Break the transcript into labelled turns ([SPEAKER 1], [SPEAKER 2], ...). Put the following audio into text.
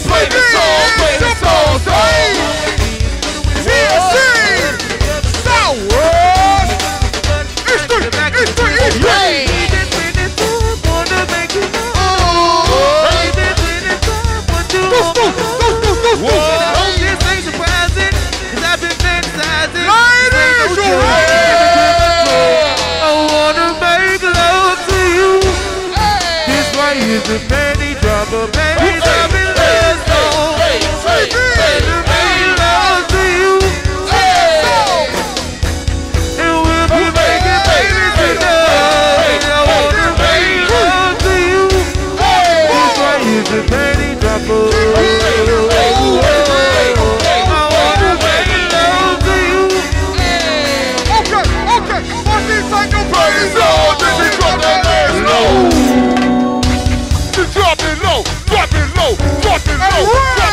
[SPEAKER 1] play the song, play the song,
[SPEAKER 2] TSC! Southwest! It's the
[SPEAKER 1] the penny drop of penny drop in love song. The penny love to you. And we'll be making babies tonight. I wanna make love to you. This right here's the penny drop of
[SPEAKER 2] Okay. One thing like no praise.
[SPEAKER 1] Drop it low, drop it low, drop it low, drop it low.